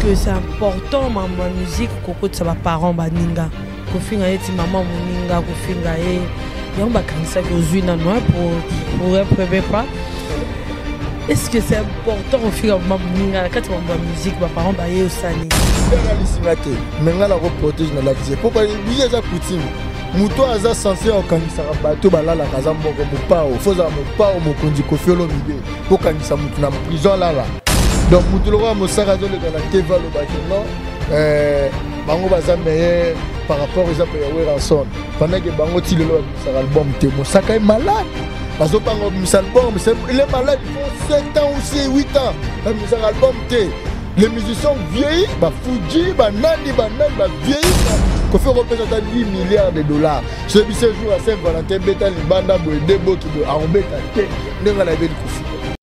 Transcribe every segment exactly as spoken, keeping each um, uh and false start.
que c'est important ma musique koko de sa parents baninga kofinga eti maman moninga kofinga e yon ba kanisa ko zuina no pour pour un premier pas. Est-ce que c'est important au fil ma moninga quand on va musique ba parents ba ye osani ngala lisimate mengala ko protège na la vie pourquoi biye za coutume muto aza censé okangisa bato balala kaza mboko mopao foza mopao mokonzi kofiolo mide kokangisa mutu na prison lala donc mutu lo wa mosaka zo le dans la teva lo ba non euh bango baza meilleur par rapport aux appels à rançon pendant que bango ti le sera album te mosaka est malade parce que bango misal album il est malade il faut sept ans ou huit ans le sera album te les musiciens vieillis bah Fuji bah Nandi bah Nandi bah vieillis qu'on fait représenter dix milliards de dollars ce ce jour à Saint-Valentin beta les banda boy debo qui boy en beta te n'enga la belle kufi.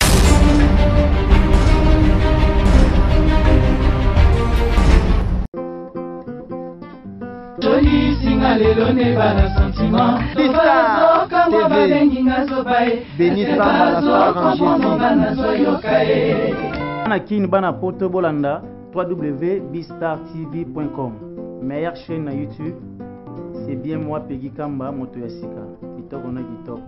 Anakin bana poto bolanda w w w point bistar t v point com meilleure chaîne na YouTube c'est bien moi Peggy Kamba moto ya sika kitoko na kitoko.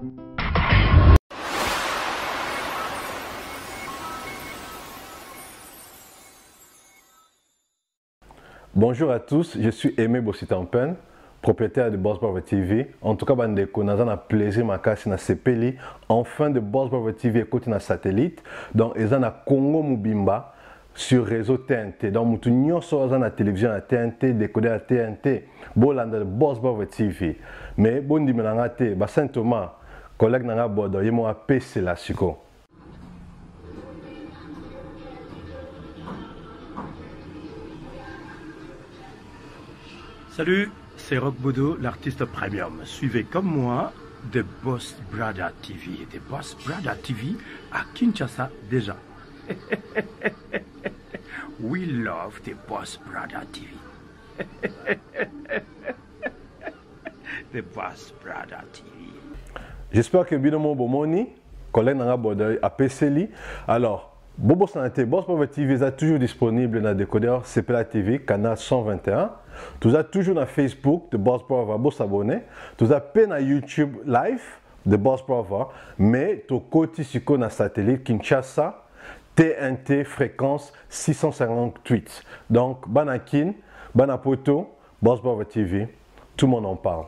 Bonjour à tous, je suis Aimé Bossitampen, propriétaire de Boss Brother T V. En tout cas, bandeko, nous avons plaisir ma casse na Sepeli. Enfin de Boss Brother T V écoute na satellite. Donc, ils ont na Congo Mubimba sur réseau T N T. Donc, nous avons sur la télévision à T N T, décodé à T N T. Bolanda de Boss Brother T V. Mais bon di melangate, ba Saint Thomas, collègue nanga bodo, yemo a P C la siko. Salut, c'est Rock Bodo, l'artiste premium. Suivez comme moi The Boss Brother T V. The Boss Brother T V à Kinshasa déjà. We love The Boss Brother T V. The Boss Brother T V. J'espère que Binomo Bomoni, collègue nanga bodo a P C li. Alors, Bobo Santé, Boss Brother T V est toujours disponible dans le décodeur C P L A T V, canal cent vingt et un. Tout ça toujours dans Facebook de Boss Brother, vous s'abonner. Tout ça peine à YouTube live de Boss Brother, mais tout côté sur le satellite Kinshasa, T N T fréquence six cent cinquante-huit. Donc, Banakin, Banapoto, Boss Brother T V, tout le monde en parle.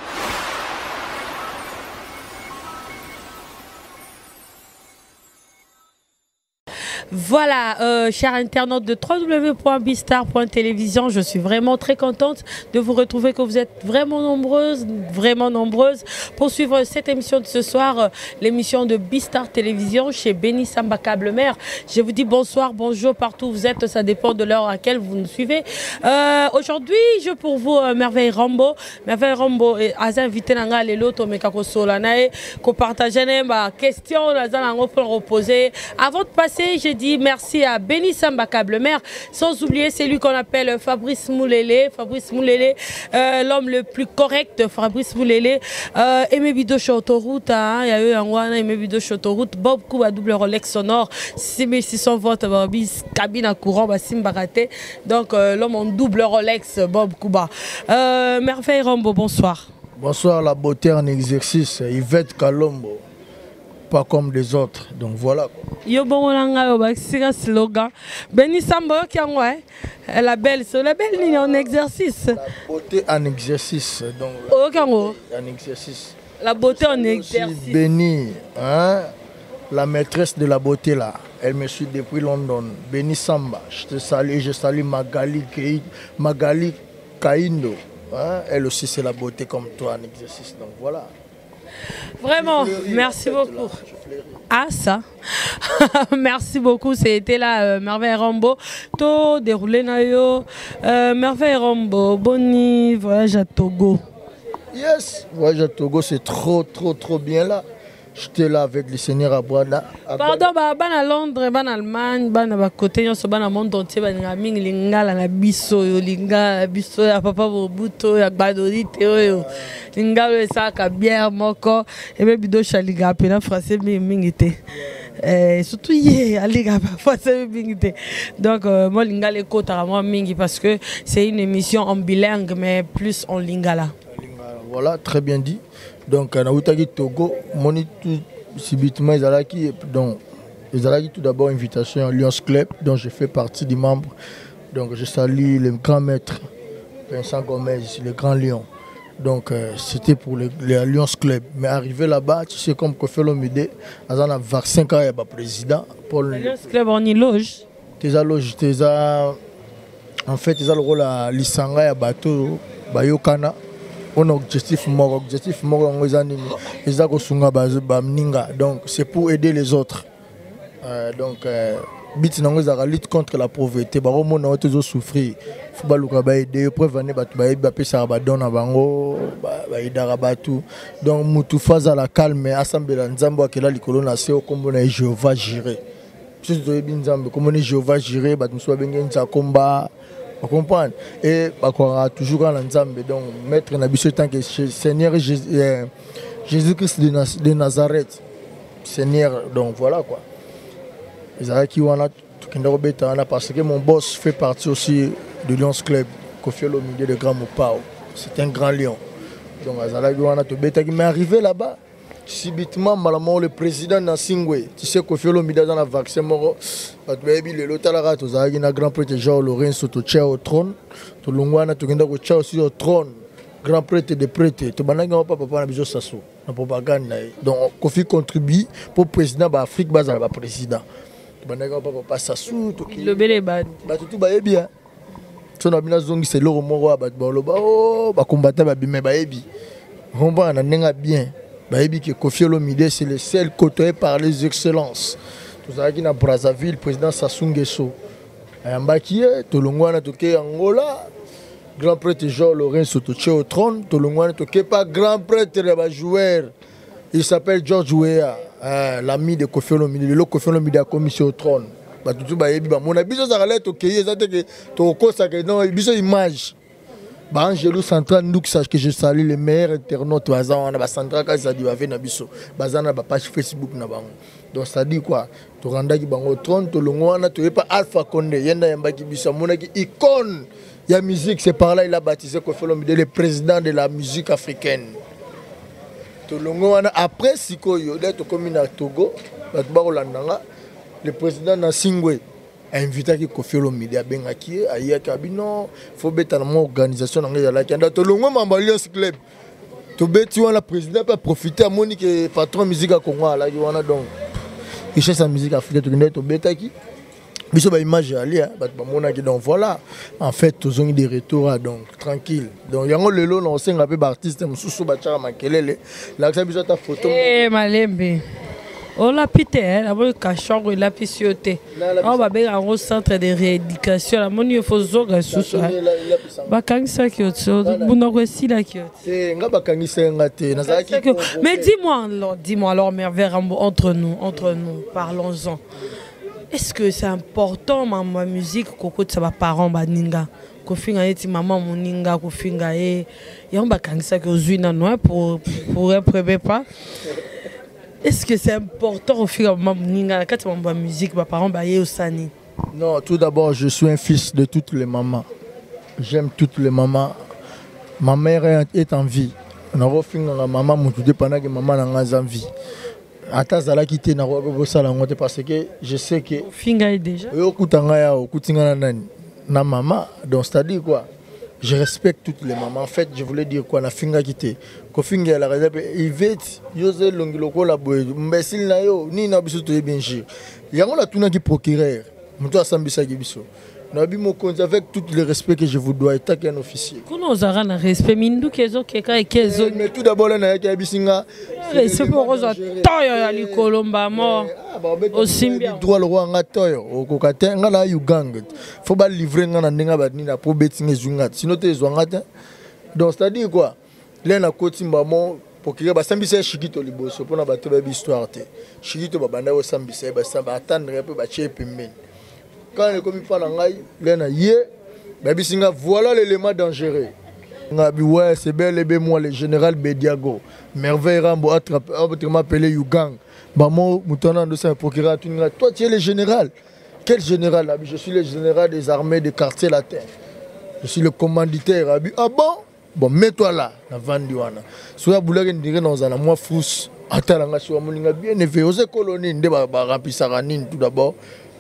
Voilà, euh, chers internautes de w w w point bistar point télévision, je suis vraiment très contente de vous retrouver, que vous êtes vraiment nombreuses, vraiment nombreuses pour suivre cette émission de ce soir, euh, l'émission de Bistar Télévision chez Béni Samba Câble Mère. Je vous dis bonsoir, bonjour partout où vous êtes, ça dépend de l'heure à laquelle vous nous suivez. Euh, Aujourd'hui, je pour vous euh, Merveille Rambo, Merveille Rambo et as invité nanga lelo to mekako solanae ko partager ma question la pour reposer. Avant de passer, j'ai dit merci à Béni Samba Câble Mère, sans oublier celui qu'on appelle Fabrice Moulélé, Fabrice Moulélé, euh, l'homme le plus correct, Fabrice Moulélé, euh, Aimé Bido sur autoroute, hein, il y a eu un wana Aimé Bido sur autoroute, Bob Kuba double Rolex sonore, six mille six cents volts, cabine à courant, Bassim Baraté, donc euh, l'homme en double Rolex, Bob Kuba. Euh, Merveille Rambo, bonsoir. Bonsoir, la beauté en exercice, Yvette Kalombo. Pas comme les autres, donc voilà. Yo bon c'est un slogan. Béni Samba qui a la belle, c'est la belle en exercice. La beauté en exercice, donc. Oh, en exercice. La beauté en exercice. Béni, hein, la maîtresse de la beauté là, elle me suit depuis London. Béni Samba, je te salue, je salue Magali, Magali Kaindo. Hein, elle aussi c'est la beauté comme toi en exercice, donc voilà. Vraiment, merci beaucoup. Ah ça, merci beaucoup. C'était là euh, Merveille Rambo. Tout déroulé nayo. Euh, Merveille Rambo, boni voyage à Togo. Yes, voyage à Togo, c'est trop, trop, trop bien là. J'étais là avec le Seigneur Abouana. Pardon, bah, ban à Londres, ban à Allemagne, ban à côté, on se ban à monde entier, ban à Ming, Lingala, la Bisso, Linga, Bisso, ya Papa Bobuto, ya Badori, Théo, Lingala, ça, bière, moko, et même Bido Chaliga, puis là, français, Ming était. Eh, surtout hier, donc moi linga les côtes à moi mingi parce que c'est une émission en bilingue mais plus en lingala. Voilà, très bien dit. Donc na utaki Togo, moni tout subitement ezalaki donc ezalaki tout d'abord invitation à Lions Club dont je fais partie des membres. Donc je salue le grand maître Vincent Gomez, le grand lion. Donc euh, c'était pour les, les Alliance Club. Mais arrivé là-bas, tu sais comme Kofi Olomide, il y a vaccin quand il y a président. Alliance Club on y loge. Tu as loge, tu as en fait tu as le rôle à l'Isanga et à Bato, Bayokana. On a objectif mort, objectif mort on les anime. Ils ont kosunga bamninga. Donc c'est pour aider les autres. Euh, donc euh, bit nango za lutte contre la pauvreté. Ba romo na otezo souffrir. Faut ba luka ba aider prévenir batu ba ba pesa ba dona bango ba idara batu. Donc mutu faza la calme assemblée nzambo akela likolo na se okombo na Jéhovah Jiré. Si tu es bien nzambo comme on Jéhovah Jiré ba tu sois benga nza komba. Vous comprenez? Et bah quoi toujours dans nzambe donc maître na biso tant que Seigneur Jésus-Christ de Nazareth. Seigneur donc voilà quoi. Parce que mon boss fait partie aussi de Lions Club, Kofi Olomide de Grand Mopao. C'est un grand lion. Donc, mais arrivé là-bas, subitement, malamment, le président Nassingwe, tu sais, Kofi Olomide dans la vaccin, le grand prêtre Jean Lorenzo, tu au trône, tu l'ongwana, tu as aussi au trône, grand prêtre de prêtre, tu n'as pas papa na biso sasso, na propagande. Donc, Kofi contribue pour le président d'Afrique, le président. Le bel bad. Tout va bien. Si on a bien zongi c'est l'euro moro à battre oh bah combattre bah bien bah ebi. On va en aller bien. Bah ebi que Kofi Olomide c'est le seul côtoyé par les excellences. Tout ça qui na Brazzaville président Sassou Nguesso. Ayambaki tolongwana toke Angola. Grand prêtre Jean Lorenzo toche au trône. Tolongwana toke pas grand prêtre de joueur. Il s'appelle George Weah. Euh, l'ami de Kofi Olomide, le Kofi Olomide a commis sur le trône. Bah tout bah ebi bah mon abiso ça allait toquer ça que to kosa que non biso image. Bah Angelo Central nous sache que je salue les meilleurs internautes bazan on a ba central ka ça dit va venir biso. Bazana ba page Facebook na bango. Donc ça dit quoi? To randa ki bango trône to longwana to pas Alpha Condé yenda yamba ki biso mon ki icône ya musique c'est par là il a baptisé Kofi Olomide le président de la musique africaine. Après Sikoyo, d'être comme à Togo, le président Nassingwe a invité Kofi Olomide à Bengaki, à Yakabino, il faut mettre en organisation dans la Canada. Tout le monde m'a Lions Club. Tout le président peut profiter à Monique et patron de musique à Congo. Donc, il cherche la musique africaine, tout le monde. Mais c'est une image donc voilà en fait tous ont des retours donc tranquille donc yango lelo na osenga pe artiste mususu bachaka makelele la ça biso ta photo eh malembe on l'a pité la bonne cachon il a pisioté on va bien au centre de rééducation la moni faut zoga susu ba kangisa kyoto buna ko sila kyoto eh nga ba kangisa ngate na zaki mais dis-moi alors dis-moi alors merveille entre nous entre nous parlons-en. Est-ce que c'est important ma musique koko de sa parents baninga kofinga eti maman moninga kofinga e yamba kangisa que ozwina no pour pour un premier pas. Est-ce que c'est important au fil maman moninga quand ma musique ma parents ba ye osani? Non, tout d'abord je suis un fils de toutes les mamans. J'aime toutes les mamans. Ma mère est en vie. Na rofinga la maman mutu dépendant que maman na en vie. Atazala quitté na parce que je sais que finga déjà yo kutanga ya okutinga na na maman donc c'est-à-dire quoi je respecte toutes les mamans en fait je voulais dire quoi na finga quitté ko finga la réserve Yvette José Longiloko la boy imbécile na yo ni na biso to bien sûr yango la tuna ki procureur muto asambisa ki biso na bi mo konzi avec tout le respect que je vous dois état qu'un officier kuno zara na respect mindu kezo keka kezo mais tout d'abord là na ya bisinga c'est pour rosa toyo ya likolomba mo osimbia droit le roi ngatoyo okokate ngala Uganda faut ba livrer ngana ndinga ba nina pour betinga zunga sinon te zwangata donc c'est à dire quoi là na kotimba mo pour que ba sambisa shikito liboso pour na bato ba histoire te shikito ba banda o sambisa ba samba attendre peu ba chepe men quand les commis pas dans l'ail, les na yé, baby singa voilà l'élément dangereux. Ouais, c'est bel et bien moi, le général Bediago. Merveille Rambo, autrement appelé Yugang. Maman, Moutana, de procureur, toi tu es le général. Quel général? Je suis le général des armées de quartier latin. Je suis le commanditaire. Ah bon? Bon, mets-toi là, na Vandiwana. Si vous voulez dire dans un mois fous, attends, si vous avez bien élevé, vous êtes colonie, vous avez rempli Saranine tout d'abord.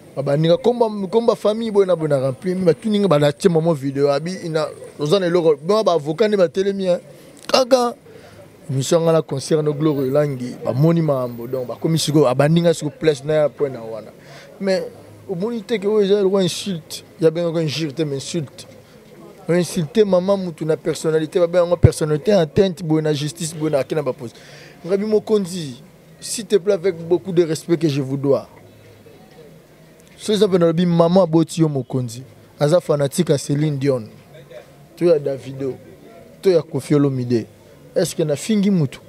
Comme famille, vous avez rempli, mais tout le monde a acheté mon vidéo. Vous avez un avocat, vous avez télémien. Kaga. Mission à la concert de Glory Langi, monument, donc, comme si vous avez sur place, point na wana. Mais, au monité que vous avez une insulte, il y a bien une insulte, mais insulte. Insulter maman, une personnalité, une personnalité atteinte, une justice, une akina ba pose. Ngabi Mokonzi, s'il te plaît, avec beaucoup de respect que je vous dois. Ce que je maman Botio Mokonzi, Aza fanatique à Céline Dion. Tu as Davido, tu as Koffi Olomide. Est-ce qu'il y a fingi mutu?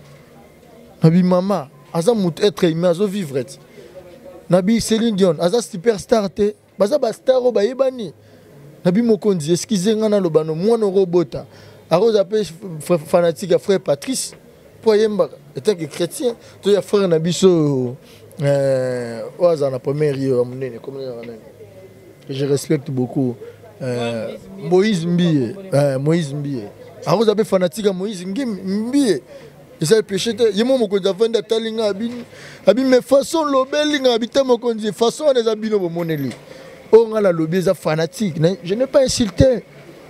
Nabi maman, Aza mutu être aimé, Aza vivre. Nabi Céline Dion, Aza superstar te, Baza ba star o ba yebani. Nabi Mokonzi, excusez-moi na lobano, moi no robota. Arose appelle fanatique à frère Patrice. Pour yemba, étant que chrétien, tu as frère Nabiso, euh, oaza na première year, que je respecte beaucoup. Euh, Moïse Mbie, euh, Moïse Mbie. Arose appelle fanatique à Moïse Mbie. Et ça péché, yemo Mokonzi a vendu à Talinga abin, abin mais façon lobelinga habiter Mokonzi, façon des abino moneli. On a la lobby fanatique. Je n'ai pas insulté.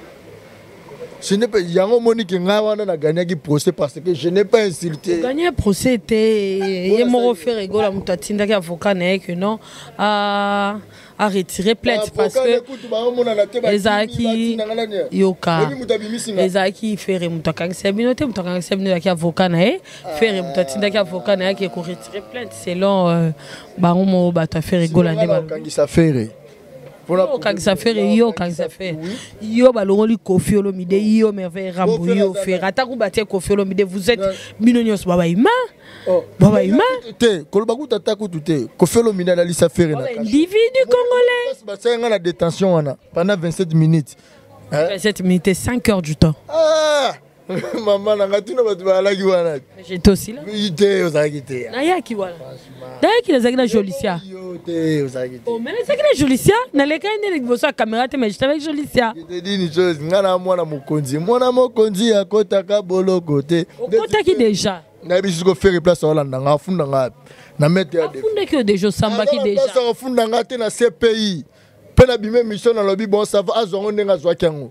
Ce n'est pas. Il y a un moment qui a gagné un procès parce que je n'ai pas insulté. Gagner un procès, il y a un fait rigoler à Moutatinda qui est avocat que non à à retirer plainte parce que les acquis yoka les acquis faire Moutakang Sebinote Moutakang Sebinote qui est avocat nae faire Moutatinda qui est avocat nae qui est retirer plainte selon Baromo bata faire rigoler quand ça fait yo kangisa fere yo kangisa fere yo balongoli Koffi Olomide yo Merveille Rambo yo fere ataku batie Koffi Olomide vous êtes minonyos baba ima baba ima te kolobaku tataku tuté Koffi Olomide na lisa fere na individu congolais parce nga na détention wana pendant vingt-sept minutes vingt-sept minutes cinq heures du temps ah maman nanga tuna batu balaki wana j'étais aussi là ite ozakite na yaki wana D'ailleurs, il a Jolicia. Oh, mais c'est que Jolicia, dans les cas où il y a caméra, mais j'étais avec Jolicia. Je te dis une chose, je suis un Mokonzi. Moi, Mokonzi, à côté de Bolo côté. Côté qui déjà? Na bisu ko faire place au Hollande, na funda nga. Na mettre à funda que déjà samba qui déjà. Na funda nga te na C P I. Pe na bimé mission na lobby bon ça va azwa ndenga zwa kango.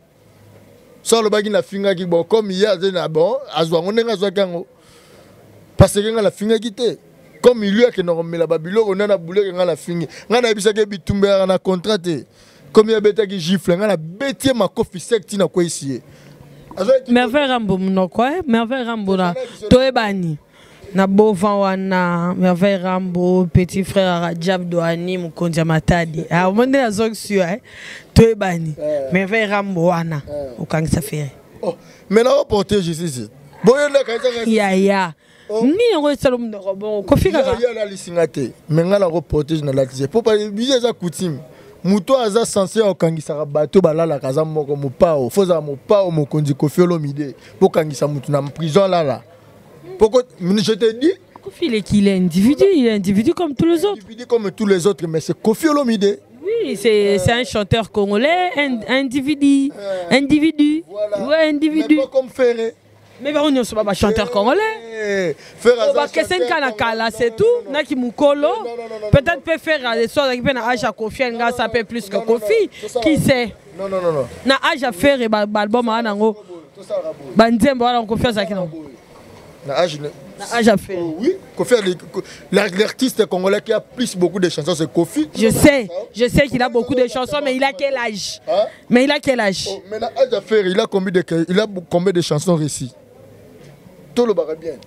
Ça le bagi na finga ki bon comme hier na bon azwa ndenga zwa kango. Parce que nga la finga ki te. Comme il y a que nous avons la Babylone, on a boulé que la fini. On a vu que bitumbe na contrat. Comme il y a bêta qui gifle, on a bêté ma coffee sec tina quoi ici. Merveille Rambo no quoi? Merveille Rambo na toebani. Na bovan wana Merveille Rambo petit frère Rajab Douani Mukonzi Matadi. Ah on est à zone sur hein. Toebani. Merveille Rambo wana. Au kang ça fait. Oh, mais là on porte ici. Boyona quand ya ya. Ni on est salon de robot Koffi kaka ya la lisingate mais ngala reportage na la tise pour pas biser za coutume muto aza censé okangisa bato balala kaza moko mopao foza mopao Mokonzi Koffi Olomide pour kangisa mutu na prison là là pourquoi je te dis Koffi il est qu'il est individu il est individu comme tous les autres individu comme tous les autres mais c'est Koffi Olomide oui c'est c'est un chanteur congolais un individu individu ouais individu mais pas comme Ferré. Mais on ne pas chanteur congolais. On va qu'est-ce qu'on kala c'est tout. Na ki mukolo. Peut-être peut faire des choses qui peuvent âge à Koffi nga ça peut plus que Koffi. Qui sait? Non non non non. Na âge à faire et album à nango. Banzembo ala Koffi ça qui non. Na âge na âge à faire. Oui, Koffi l'artiste congolais qui a plus beaucoup de chansons c'est Koffi. Je sais, je sais qu'il a beaucoup de chansons mais il a quel âge? Mais il a quel âge? Mais na âge à faire, il a combien de il a combien de chansons récits? Tout le barre bien.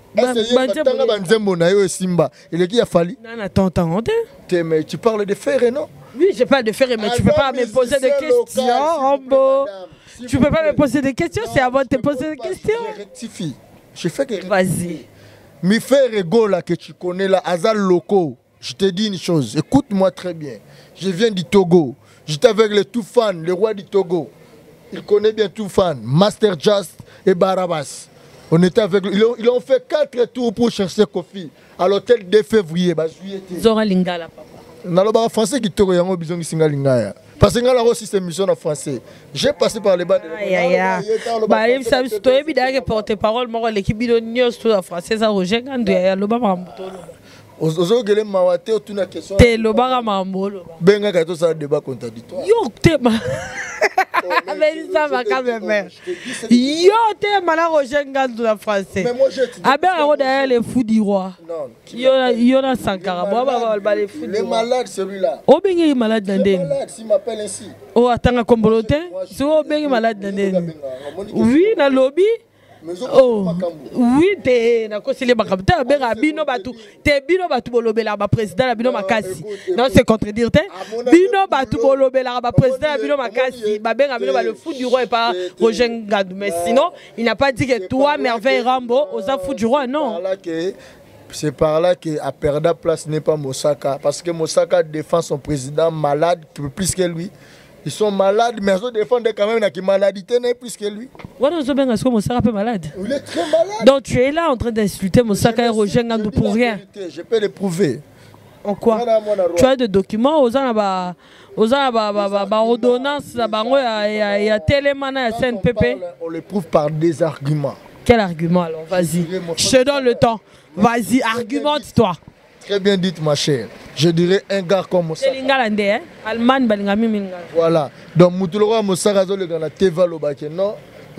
Il est qui a fallu. Non, attends, attends. Mais tu parles de fer, non? Oui, je parle de fer, mais tu ne peux pas me poser des questions, Rambo. Tu ne peux pas me poser des questions, c'est avant de te poser des questions. Je rectifie. Je fais que. Vas-y. Mi frère Ego là que tu connais là, Azal Loco. Je te dis une chose, écoute-moi très bien. Je viens du Togo. J'étais avec les tout fans, le roi du Togo. il connaît bien tout fan, Master Just et Barabas. On était avec lui. Ils ont, ils ont fait quatre tours pour chercher Kofi à l'hôtel deux février. Bah, juillet. Zora Lingala, papa. Dans le français qui te regarde, ils ont dit Lingaya. Parce que là aussi c'est une mission en français. J'ai passé par les bas de aïe aïe aïe. Bah il s'est dit toi évidemment que porte-parole moi l'équipe de news tout en français ça Roger Ngandou ya loba mambo. Ozo gele mawate otuna question. Te loba mambo. Benga ka to ça débat contradictoire. Yo te ma. Mais ça va quand même. Yo te mana Roger Ngandou en français. Mais moi j'ai dit. Ah ben on derrière les fous du roi. Non. Yo yo na Sankara. Moi ba ba les fous. Les malades celui-là. O bengi malade Dandé. Malade s'il m'appelle ainsi. Oh attends Kombolote. Si o bengi malade Dandé. Oui na lobby. Oh oui te na kosile bakamta bera bino batu te bino batu bolobela ba président la bino makasi non c'est contredire te bino batu bolobela ba président la bino makasi ba benga bino ba le fou du roi et pas Roger Ngandou mais sinon il n'a pas dit que toi Merveille Rambo aux fou du roi non. C'est par là que à perdre place n'est pas Moussaka parce que Moussaka défend son président malade plus que lui. Ils sont malades, mais ils défendent quand même une maladie plus que lui. Est-ce que Moussaka est malade? Il est très malade. Donc tu es là en train d'insulter Moussaka et Roger Ngandou pour rien. Je peux le prouver. En quoi? Tu as des documents, aux gens aux ordonnances, il y a Télémana et C N P P. On le prouve par des arguments. Quel argument alors? Vas-y. Je te donne le temps. Vas-y, argumente-toi. Très bien dit, ma chère. Je dirais un gars comme Moussaka. Voilà. Donc, Moutouloua Moussaka, le gars, Teva Lobake, non.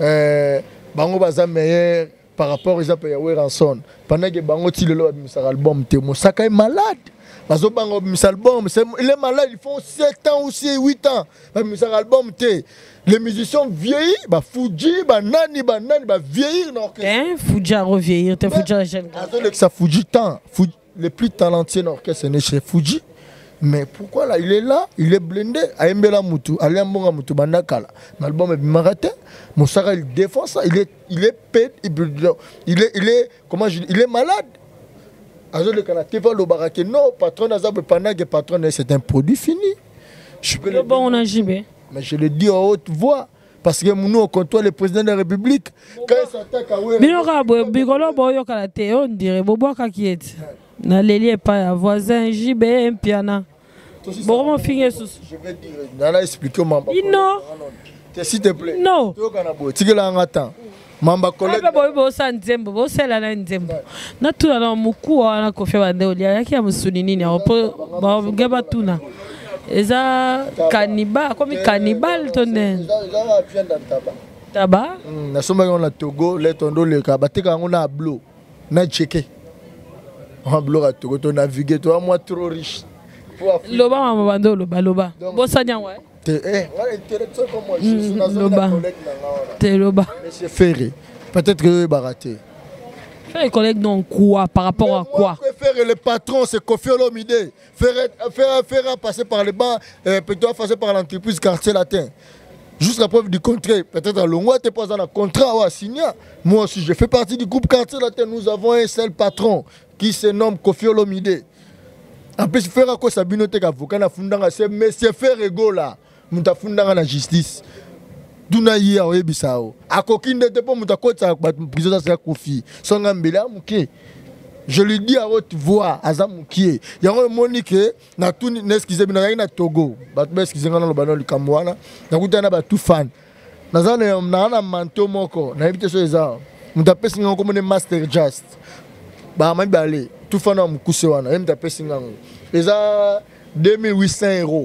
Bango Baza meilleur par rapport aux appels à Ranson. Pendant que Bango Tilelo a mis son album, Moussaka est malade. Bazo Bango a mis son album. Il est malade, ils font sept ans ou huit ans. Il a mis son album. Les musiciens vieillis, bah Fuji, bah Nani, bah Nani, bah vieillir. Hein, Fuji a revieillir, t'es Fuji à la jeune. Ça Fuji tant. Les plus talentueux dans l'orchestre, c'est chez Fuji. Mais pourquoi là? Il est là, il est blindé. Aïmbela Moutou, Aliambonga Moutou, Bandakala. L'album est marathon. Moussaka, il défend ça. Il est, il est pète, il est, il est, comment je dis, il est malade. Azo le Canada, pas le baraké. Non, patron Azab Panag et patron, c'est un produit fini. Je peux le bon, on a gibé. Mais je le dis en haute voix. Parce que nous, on contrôle le président de la République. Quand il s'attaque à Oué. Bigolo Boyo Kalate, on dirait Bobo Kakiet. Na leli pas voisin J B M piana. Bon comment finir sous. Je vais dire Nana expliquer Mamba. Non. S'il te plaît. Non. Tu que là en attend. Mamba collègue. Ba boy bo sa nzembo bo sela na nzembo. Na tuna na muku wana kofi bande olia yaki ya musuni nini apo ba gaba tuna. Eza cannibal comme cannibal tonne. Eza vient dans tabac. Tabac? Na soma na Togo les tondo le ka bateka ngona blo. Na checker. On bloque tout, tu navigues, toi, moi trop riche. Loba, on va bando, loba, loba. Bon, ça n'y a pas. Eh, voilà, intellectuel comme moi, je suis dans un collègue. T'es loba. Monsieur Ferré, peut-être que vous raté. Faire collègue donc quoi, par rapport à quoi? Faire le patron, c'est Kofi Olomide. Faire passer par les bancs, peut-être passer par l'entreprise Quartier Latin. Jusqu'à preuve du contraire, peut-être à Longwa, tu n'es pas dans un contrat à signer. Moi aussi, je fais partie du groupe Quartier Latin. Nous avons un seul patron qui se nomme Kofi Olomide. En plus, faire à quoi ça binote avocat na fundanga c'est monsieur Ferrego là, muta fundanga na justice. Duna yi a oyebisao. Akokinde te po muta kota prison ça Kofi. Songa mbela muke. Je lui dis à haute voix, Azamukie. Il y a un monique, na tout n'excusez bien na Togo. Bat excusez ngana lo bano likamwana. Na kutana ba tout fan. Na zana na na manto moko. Na invité so eza. Muta pesi ngako comme Master Just. Bah, je vais aller. Tout le monde est en train de faire deux mille huit cents euros.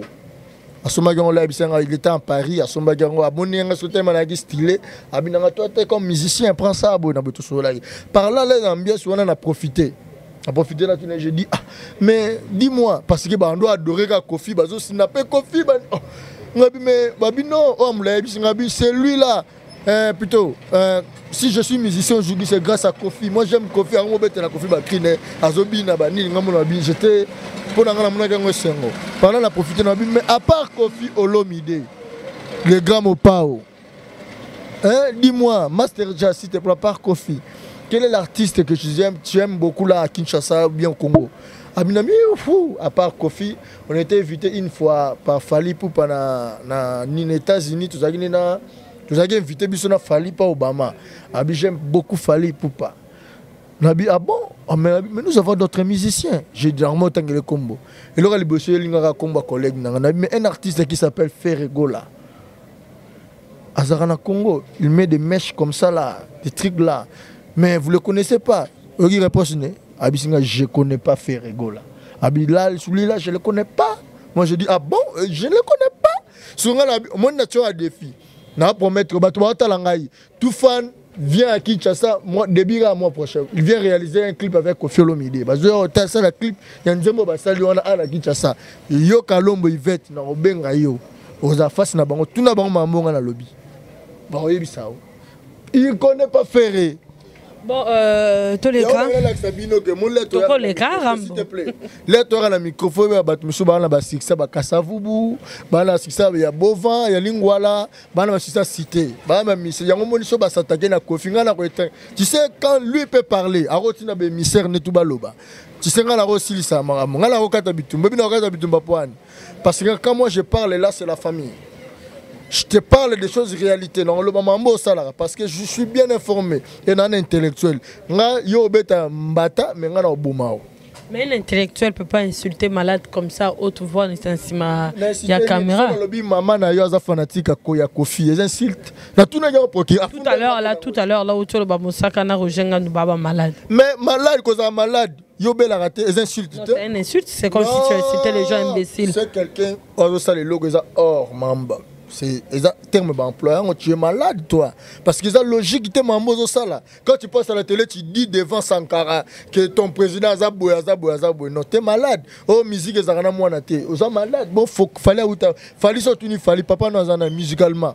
Il était en Paris. À son bagarre, abonné à ce thème, il stylé. Toi, comme musicien, prends ça. Par là, l'ambiance, on a profité. On a profité là, je dis, ah, mais dis-moi, parce que on doit adorer Kofi. Si on n'a pas Kofi, c'est lui là. Euh, plutôt, euh, si je suis musicien aujourd'hui, c'est grâce à Kofi. Moi, j'aime Kofi. J'étais pendant la profiter. Mais à part Kofi Olomide, le grand Mopao, hein, dis-moi, Master Jazz, s'il te plaît, à part Kofi, quel est l'artiste que tu aimes, tu aimes beaucoup là à Kinshasa ou bien au Congo? À part Kofi, on était invité une fois par Fali pour les États-Unis, tout ça. Vous avez invité Bissona Fali pas Obama. Abi j'aime beaucoup Fali Poupa. Nabi ah bon, ah, mais, mais nous avons d'autres musiciens. J'ai dit Armand Tangele Combo. Et là il bossé Lingara Combo collègue Nabi mais un artiste qui s'appelle Ferregola. Azarana Congo, il met des mèches comme ça là, des trucs là. Mais vous le connaissez pas. Il répond Abi Singa je connais pas Ferregola. Abi là celui-là je le connais pas. Moi je dis ah bon, je ne le connais pas. Souvent mon nature a défi. Na promettre tout fan vient à Kinshasa moi début à mois prochain. Il vient réaliser un clip avec Koffi Olomide. Parce que ça le clip il y a nzembo basali wana à Kinshasa. Yo Kalombo Yvette na obenga yo. Oza face na bango tout na bango mamonga na lobby. Ba oyebi ça. Il connaît pas Ferré. Bon, euh, tous les cas. Tous les cas, s'il te plaît. Là, tu as le microphone, tu as le Siksa, tu as Savubu, tu as Siksa, il y a Bovan, il y a Lingwala, tu as Siksa cité. Tu sais, quand lui peut parler, tu sais, parce que quand moi je parle, là, c'est la famille. Je te parle des choses réalité non le mambo ça parce que je suis bien informé et non intellectuel nga yo beta mbata mais nga na bomao mais l'intellectuel peut pas insulter malade comme ça haute voix dans il y a caméra le maman na yo za fanatique ko ya Koffi les insultes na tout na yo proki tout à l'heure là tout à l'heure là où tu le bamosaka na rojenga nu baba malade mais malade cause malade yo bela raté les insultes c'est une insulte c'est comme si tu incitais les gens imbéciles c'est quelqu'un on ça les logos hors mamba. C'est un terme d'emploi, tu es malade toi. Parce que c'est logique, tu es mambo ça là. Quand tu passes à la télé, tu dis devant Sankara que ton président a zaboué, a zaboué, a zaboué. Non, tu es malade. Oh, musique, tu es malade. Tu es malade. Bon, il fallait fallait sortir, il fallait papa dans un musicalement.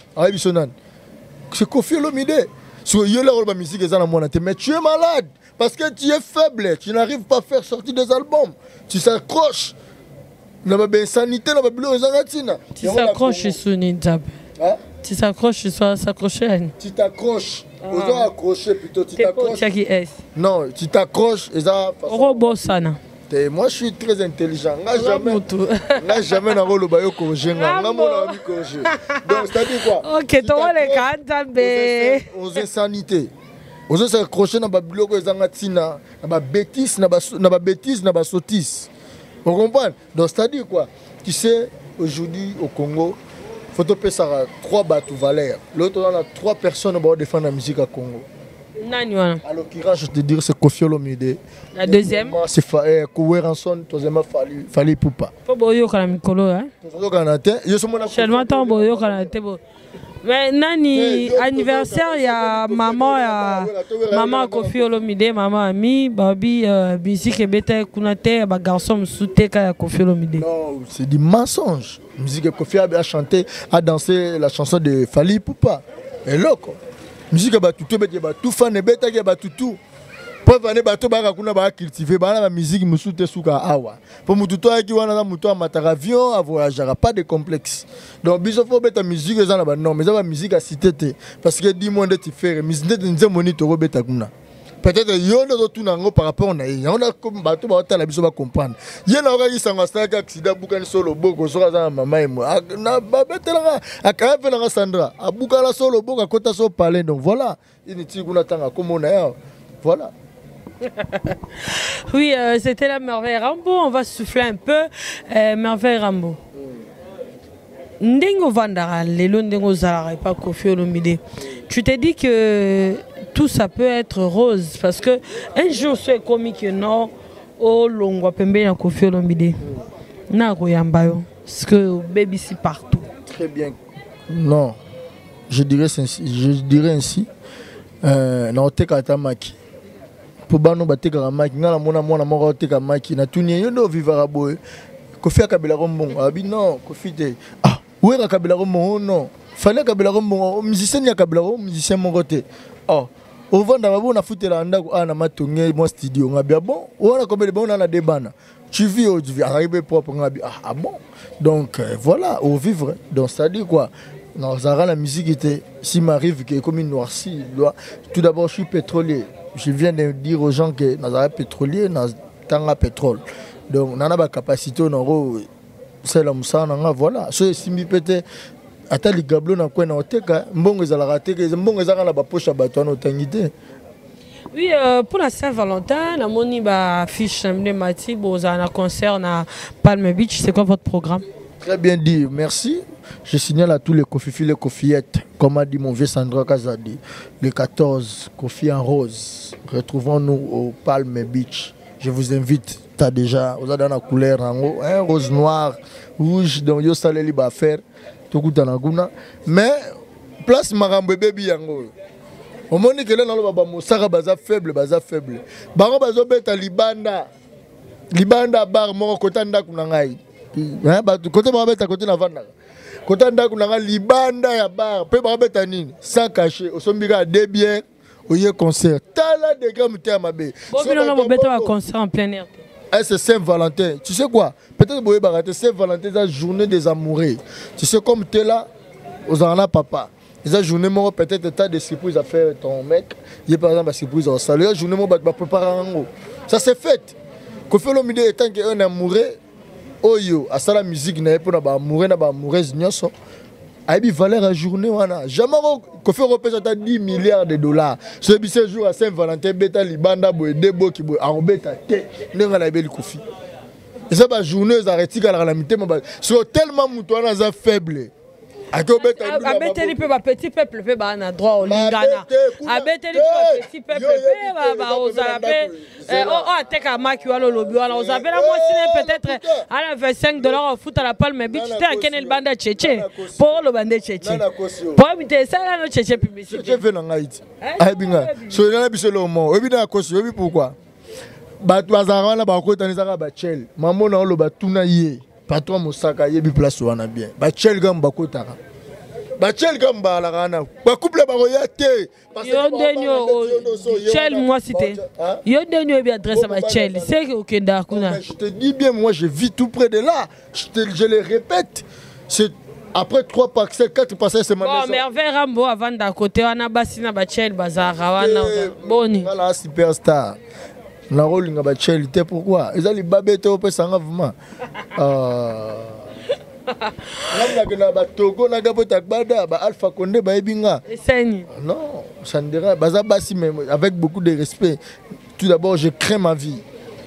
C'est Koffi Olomide. So, il y a la musique, mais tu es malade. Parce que tu es faible. Tu n'arrives pas à faire sortir des albums. Tu s'accroches. Sanité, tu s'accroches sur Nidab. Tu s'accroches sur s'accrocher. Tu t'accroches. Tu t'accroches plutôt. Tu t'accroches. Non, tu t'accroches. Robot sana. Moi je suis très intelligent. Jamais jamais na rolo bayo corriger. Donc c'est-à-dire quoi? OK, toi les cantabé. Aux insanités. Aux s'accrocher na ba biloko ezanga tina, na ba bêtise, na ba na ba bêtise, na ba sottise. On comprend? Donc c'est-à-dire quoi? Tu sais, aujourd'hui au Congo, il faut te ça trois bateaux valeurs. L'autre, on a trois personnes qui défendent la musique au Congo. Nani? À l'occurrence, je te dis c'est Koffi Olomide. La deuxième? C'est Koué Ranson, troisièmement Fali Poupa. Faut boyo kana mikolo hein? Faut kanate. Yo somo na. Seulement tant boyo kanate bo. Mais nani anniversaire il y a maman ya maman Koffi Olomide maman ami babi musique ebeta kunate ba garçon soute ka Koffi Olomide. Non, c'est du mensonge. Musique Koffi a chanté a dansé la chanson de Fali Poupa. Et loco. Musique ba tutu ba tout fan ebeta ke ba tutu. Pour venir bateau ba kuna ba cultiver ba la musique musute suka awa. Pour mututo aki wana na muto amataka avion a voyager pas de complexe. Donc biso faut beta musique za na ba non mais ça ba musique à cité parce que dis moi de tu faire musique de nze monitor beta kuna. Peut-être yo ndo tout nango par rapport na y on a comme bateau ba tala biso ba comprendre. Ye na oka kisanga saka accident bukan solo boko so za mama emo. Na ba betela aka fe na Sandra. Abuka la solo boko kota so parler donc voilà. Initi kuna tanga comme na ya. Voilà. Oui, euh, c'était la merveille Rambo. On va souffler un peu. Euh, merveille Rambo. Ndengo Vandara, Lelo Ndengo Zara et pas Koffi Olomide. Tu t'es dit que tout ça peut être rose parce que un jour c'est comique non au longo pembe na Koffi Olomide. Na koyambayo parce que baby c'est partout. Très bien. Non. Je dirais ainsi, je dirais ainsi euh na otekata maki. Pour bano bateka maki ngala mona mona moko oteka maki na tunie yo no vivara boy Koffi akabela rombongo abi non Koffi te ah ouais akabela rombongo non fallait akabela rombongo musicien ya akabela rombongo musicien moko te oh au vanda babo na futela ndako ana matonge mo studio ngabi bon wana kobele bon na debana tu vis au tu vis arrivé propre ngabi ah bon donc euh, voilà au vivre donc ça dit quoi. Non, Zara la musique était si m'arrive que comme une noircie tout d'abord je suis pétrolier. Je viens de dire aux gens que nous avons pétrolier, nous avons pétrole. Donc, nous avons la capacité, nous avons voilà. Ce qui peut ata ligablo na kwena oteka mbongo ezalaka te mbongo ezalaka na bapoche ya bato wana otangi te. Oui, euh, pour la Saint-Valentin, la moni ba fiche de Mati, vous avez un concert à Palm Beach. C'est quoi votre programme? Très bien dit, merci. Je signale à tous les Kofifi, les Kofiettes, comme a dit mon vieux Sandra Kazadi, le quatorze, Kofi en rose. Retrouvons-nous au Palm Beach. Je vous invite, tu as déjà, vous avez dans la couleur en haut, hein, rose noir, rouge, donc yo salé liba faire, tout coup dans mais place Marambe baby yango. Au moment que là dans le baba mosaka baza faible, baza faible. Bango bazo beta libanda. Libanda bar moko kota ndaku na ngai. Hein ba côté ba beta côté na vanda. Kota ndaku na ngai libanda ya bar, pe ba beta nini sans cacher, au sombika deux bières, au yé concert. Tala de gam terme be. Bon bino no beta un concert en plein air. C'est Saint-Valentin. Tu sais quoi? Peut-être que vous avez Saint-Valentin, c'est la journée des amoureux. Tu sais comme tu es là, aux en papa. La journée, peut-être tu as des surprises à faire ton mec. Il y a par exemple des surprises au salut. La journée, tu vas préparer un gros. Ça c'est fait. Quand fait l'homme étant qu'un amoureux, oh yo, à ça la musique, n'a pas d'amoureux, n'a pas d'amoureuse, n'y a pas. Aïbi valeur à journée wana jamais ko fait représenter dix milliards de dollars ce ce jour à Saint-Valentin beta libanda boy debo ki boy en beta té nenga na beli kofi et ça ba journée za retika la lamité so tellement muto wana za faible Abeteli pe ba petit peuple pe ba na droit au lingana. Abeteli pe petit peuple pe ba ba ozala pe oh ateka maki wala lobi wala ozala la moi c'est peut-être à la vingt-cinq dollars au foot à la Palme Beach te akene le banda tchétché pour le banda tchétché. Pour mité ça là no tchétché publicité. Je vais na Haïti. Ai binga. So na biso lo mo. Obi na kosi obi pourquoi? Ba bazara wana ba ko tanizaka ba chel. Mamo na lo ba tuna ye. Patron Mosaka yebi place wana bien. Ba chel gamba kotaka. Ba chel gamba la kana. Ba couple ba royate. Yo denyo chel moi cité. Yo denyo bi adresse ba chel. C'est OK d'accord. Je te dis bien moi je vis tout près de là. Je te je le répète. C'est après trois parcelles, quatre parcelles c'est ma maison. Bon, mais Hervé Rambo avant d'à côté wana basina ba chel bazara wana boni. Voilà superstar. La rôle nga ba chelité pourquoi ils allaient babete au pesanga vraiment euh là que na ba Togo na gabota bada ba Alpha Condé ba ebinga non ça ne dirait baza basi mais avec beaucoup de respect. Tout d'abord je crains ma vie.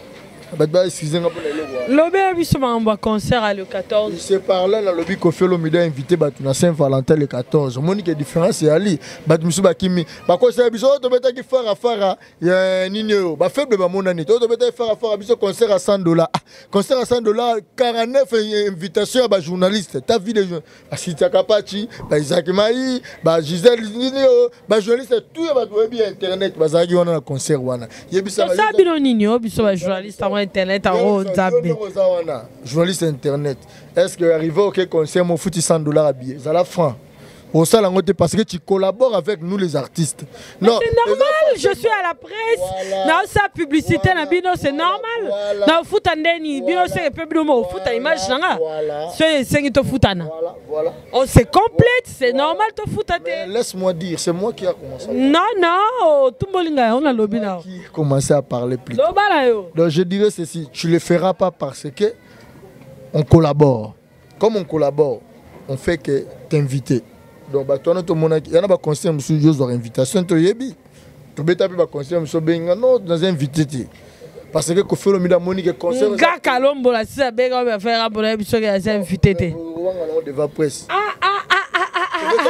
Lobby a vu un concert à le quatorze. C'est par là dans le lobby qu'on fait le midi invité à Saint-Valentin le quatorze. Mon unique différence c'est Ali. Batmusu Bakimi. Bah quoi c'est biso to beta qui faire affaire ya ninyo. Bah faible ba mon année. To beta faire affaire biso concert à cent dollars. Concert à cent dollars quarante-neuf invitations à ba journaliste. Ta vie de bah Sita Kapachi, bah Isaac Maï, bah Gisèle Ninyo, bah journaliste tout ba web internet. Bah ça qui on a concert wana. Yebisa ça bino ninyo biso ba journaliste internet en haut zabé. Journaliste internet. Est-ce que arrivé au concert mon foot cent dollars à billet? Ça la franc. Au salon parce que tu collabores avec nous les artistes. Non, c'est normal, je suis à la presse. Dans sa publicité na bino c'est normal. Na foot andeni bino c'est peu bino au foot image nanga. C'est c'est qui te footana. Voilà, voilà. On se complète, c'est normal te foot. Laisse-moi dire, c'est moi qui a commencé. Non non, tout molinga on a lobby là. Qui commencé à parler plus. Donc je dirais ceci, tu le feras pas parce que on collabore. Comme on collabore, on fait que t'inviter. Donc, toi, il y a un conseil, monsieur, je vous invitation, tu yebi. Tu peux taper un conseil, monsieur, non, dans un invité. Parce que quand fait le mida monique conseil. Gars, Kalombo, la c'est bien on va faire un bonheur, monsieur, qui a invité. On devait presse. Ah, ah, ah, ah, ah,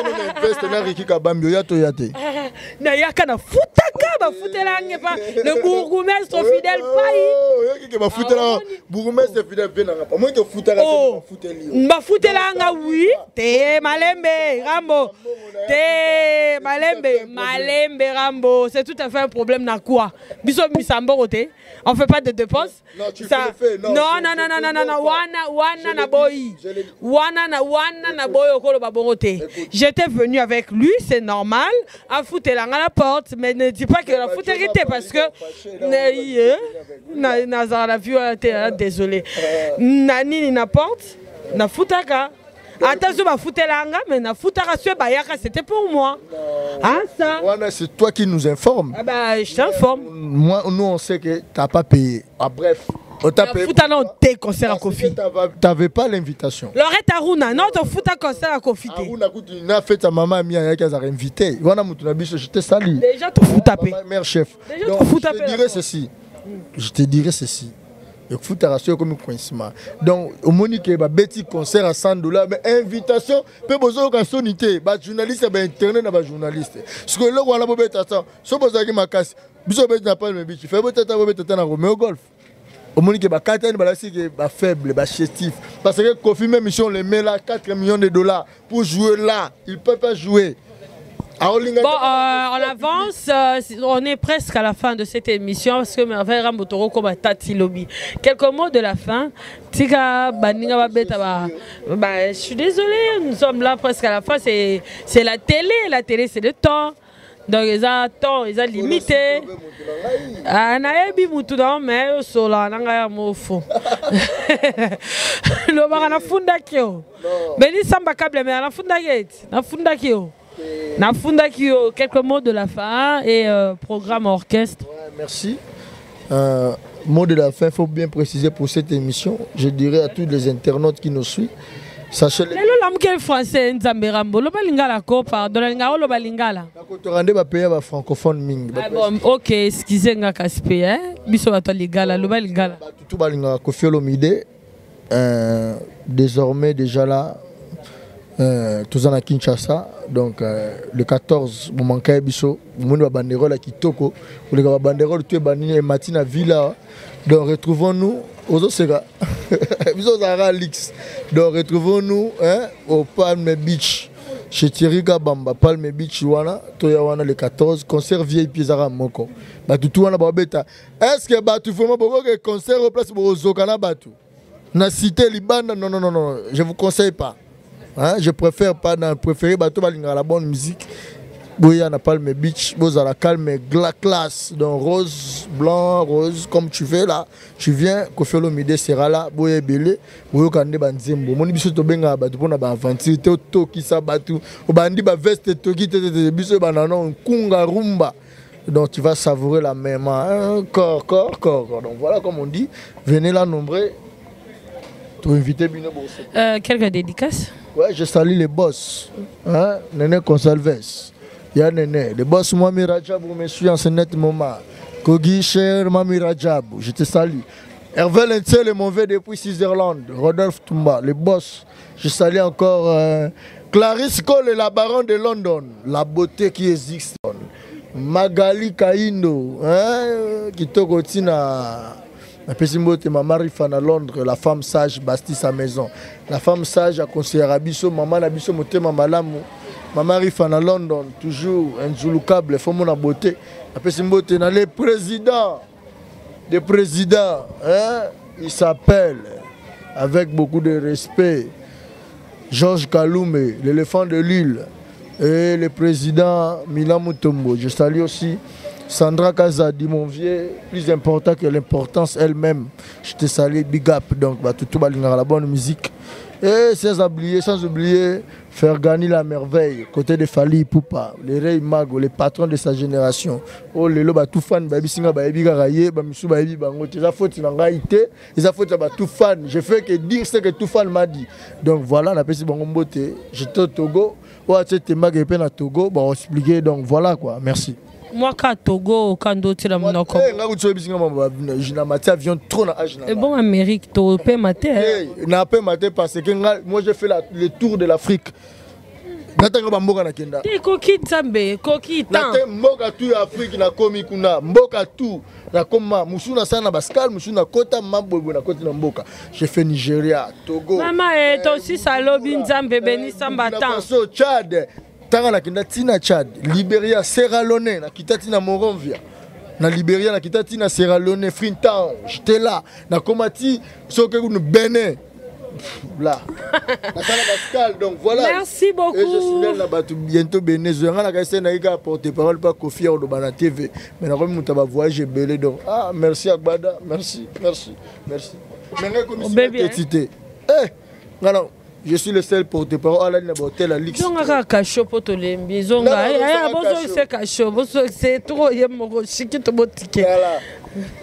na yaka na futaka ba futela ngepa le bourgmestre fidèle pai que ba futela bourgmestre fidèle bien na moi que futaka ba futeli ba futela nga oui te malembe Rambo te malembe malembe Rambo c'est tout à fait un problème na quoi biso misambo côté on fait pas de dépenses ça non non non non non non wana wana na boy wana na wana na boy okolo ba bongote. J'étais venu avec lui, c'est normal, à foutre la la porte, mais ne dis pas que la foutre était parce que Nazar la vue désolé. Nani na porte, na foutaka. Attention, ma foutre la mais na foutaka c'était pour moi. Ah ça. C'est toi qui nous informe. Ah bah je t'informe. Moi, nous on sait que t'as pas payé. Ah bref. On t'a payé. Fouta non t'es concert à Kofi. T'avais pas l'invitation. Lorette Aruna, non, tu fouta concert à Kofi. Aruna, écoute, il a fait ta maman Mia qui a invité. Voilà, je t'ai sali. Déjà, tu fous taper. Mère chef. Déjà, tu fous taper. Je te dirais ceci. Je te dirais ceci. Il faut te rassurer comme un coincement. Donc, au Monique, il y a un petit concert à cent dollars, mais invitation, peut besoin de sonité. Les journalistes, les internet, les journalistes. Parce que là, on a besoin de ça. Si on a besoin de ma casse, si on a besoin de pas le biche, il faut besoin de Romeo Golf. Au Monique, il y a quatre faible, chétif. Parce que Kofi, même si on les met là, quatre millions de dollars pour jouer là, il ne peut pas jouer. Bon, euh, on avance, euh, on est presque à la fin de cette émission parce que Merveille Ramotoro comme Tati Lobby. Quelques mots de la fin. Tika Baninga Babeta, bah, je suis désolée, nous sommes là presque à la fin. C'est la télé, la télé c'est le temps. Donc ils ont temps, ils ont limité. Ah, naebi mutu dans mais sola nanga mofo. Le barana funda kio. Beni samba câble mais na funda gate, na funda kio. Nafunda Kyo, quelques mots de la fin et euh, programme orchestre. Ouais, merci. Euh, mot de la fin, il faut bien préciser pour cette émission. Je dirais à tous les internautes qui nous suivent. Sachez les. Le français, Nzamberambo, le balingala ko pardon, le balingala. Tu rendez ma pays à francophone ming. Ah bon, ok, excusez-moi Kaspe, hein. Biso bato lingala, le balingala. Tout balingala Kofi Olomide. Désormais déjà là. Euh, tous en à Kinshasa, donc euh, le quatorze, mon manque biso, mon banderole à Kitoko, pour les banderoles tu es banni et matin à Villa, donc retrouvons-nous aux Osega, biso Zara Lix, donc retrouvons-nous hein, au Palme Beach, chez Thierry Gabamba, Palme Beach wana, toya wana le quatorze, concert vieille Pizarra Moko, bah tout wana babeta, est-ce que bah tu fais moi beaucoup que concert au place pour Zokana batu, na cité Liban, non non non non, je vous conseille pas. Hein, je préfère pas dans préférer bateau la bonne musique. Boya n'a pas le beach, boza la calme la classe donc rose, blanc, rose comme tu fais là. Tu viens Kofi Olomide sera là, boya belé, boya kande banzembo. Mon biso to benga batu pona ba aventure to to ki sa batu. O bandi ba veste to ki te te biso banano kunga rumba. Donc tu vas savourer la même hein, corps corps corps. Donc voilà comme on dit, venez là nombreux. Tu invité Bino Bosso. Euh, quelques dédicaces? Ouais, je salue les boss. Hein? Néné Consalves. Il y a Néné. Les boss, Mami Rajab, je me suis en ce net moment. Kogi, cher Mami Rajab, je te salue. Hervé Lentel est mauvais depuis Switzerland. Rodolphe Tumba, les boss. Je salue encore euh, Clarisse Cole et la baronne de London. La beauté qui existe. Magali Kaindo, hein? Qui te continue à. Ma mari fan à Londres, la femme sage bâtit sa maison. La femme sage a conseillé à Bisso, maman a Bisso motema malamu. Ma mari fan à London, toujours un zoulukable, il faut mon beauté. Le président, le président, hein, il s'appelle, avec beaucoup de respect, Georges Kaloume, l'éléphant de l'île, et le président Milan Mutombo. Je salue aussi Sandra Kazadi, mon vieux, plus important que l'importance elle-même. Je te salue, big up, donc bah, tout tout la bonne musique. Et sans oublier, sans oublier, faire gagner la merveille, côté de Fali Poupa, les Rey Mago, les patrons de sa génération. Oh, les loba tout fan, baby singa, baby garaye, bamisu baby bango, ils ont faute dans gaïté, ils ont faute tout fan. Je fais que dire ce que tout fan m'a dit. Donc voilà, on a passé bango beauté. J'étais au Togo, ou à cette mague à Togo, bon, on expliquer, donc voilà quoi, merci. Moi, quand Togo, quand d'autres, là, mon encore. Et bon, Amérique, tu peux mater. Je peux mater parce que moi, j'ai fait la, le tour de l'Afrique. Tu es coquille, Zambé, coquille, tant. Mboka tout Afrique, na komi kuna. Mboka tout. Na koma, musuna sana baskal, musuna kota, mambo na kota na mboka. J'ai fait Nigeria, Togo. Maman, et toi aussi, salobi, Nzambe, béni, samba, tant. Tchad. Tanga na kinda tina Tchad, Libéria, Sierra Leone, na kita tina Monrovia. Na Libéria, na kita tina Sierra Leone, Freetown, j'étais là. Na Komati, soke nous Bénin. Là. Na Tana Pascal, donc voilà. Merci beaucoup. Et je signale là bas bientôt Bénin. Je rentre na Kassé na ika porter parole pas Kofi au Bana T V. Mais na comme muta ba voyager belé donc. Ah, merci Agbada, merci, merci, merci. Mais comme si petite. Eh, non. Je suis le seul porte-parole à la Ligue. Zonga kacho poto lembi zonga eh bozo c'est kacho bozo c'est trop yemo chiki to botike.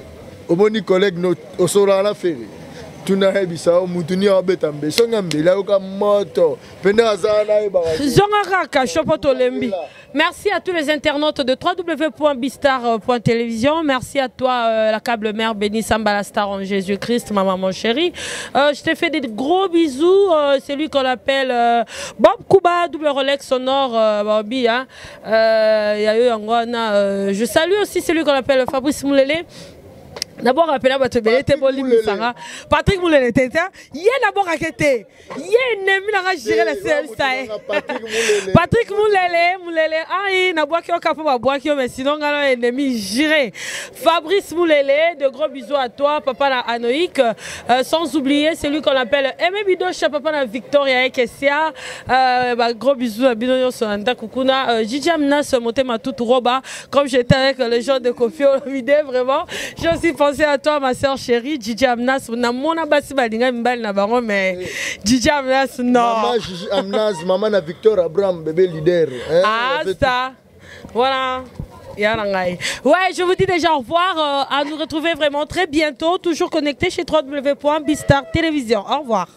omoni collègue no osola la feri tuna hebisa mutuni abetambe songa mbela yoka moto penda azana e ba zonga kaka chopoto lembi. Merci à tous les internautes de w w w point bistar point télévision. Merci à toi, euh, la câble mère bénie Samba la star en Jésus-Christ, ma maman chérie. Euh, je te fais des gros bisous. Euh, c'est lui qu'on appelle euh, Bob Kuba, double Rolex sonore, euh, Bobby. Hein. Euh, y a eu un gros, euh, je salue aussi celui qu'on appelle Fabrice Moulele. D'abord, rappelez à votre belle, Patrick Moulele était là. Il y a d'abord à côté. Il y a un ami qui a géré la C L S. Patrick Moulele, Moulele, ah, il n'a pas qu'un capot à boire, mais sinon, il a un ennemi géré. Fabrice Moulele, de gros bisous à toi, papa la Anoïque. Euh, sans oublier celui qu'on appelle Aimé Bidoche, papa la Victoria et Kessia. Euh, bah, gros bisous à Bidoche Sonanda Kukuna. Euh, Gigi Amnas, monté ma toute roba. Comme j'étais avec les gens de Kofi Olomide, vraiment. J'ai aussi pensé à toi, ma soeur chérie, Gigi Amnas. Na mona basi balinga mbali na bango, mais Gigi Amnas, non. Maman Gigi Amnas, maman na Victor Abraham, bébé leader. Hein, ah, ça. Voilà. Ouais, je vous dis déjà au revoir. Euh, à nous retrouver vraiment très bientôt. Toujours connecté chez w w w point bistar télévision. Au revoir.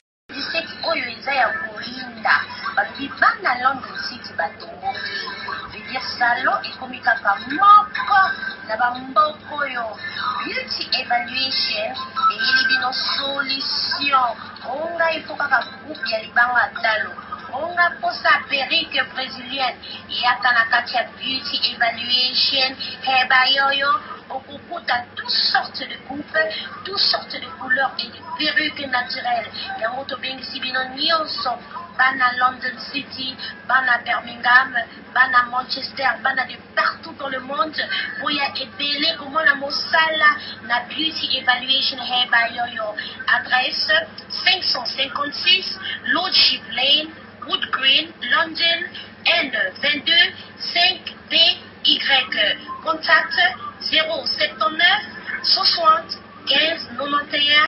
Salon et comme kaka moko na ba mboko yo beauty evaluation et il y a solution onga il faut kaka groupe ya libanga talo onga posa perruque brésilienne ya kana katia beauty evaluation heba yoyo okukuta toutes sortes de coupes, toutes sortes de couleurs et de perruques naturelles. Ya moto bengi sibino nyonso bana London City, bana Birmingham, bana Manchester, bana de partout dans le monde. Boya ebele comment la mosala na beauty evaluation heba yoyo. Adresse cinq cent cinquante-six Lordship Lane, Wood Green, London, N vingt-deux cinq B Y. Contact zéro sept neuf soixante quinze quatre-vingt-onze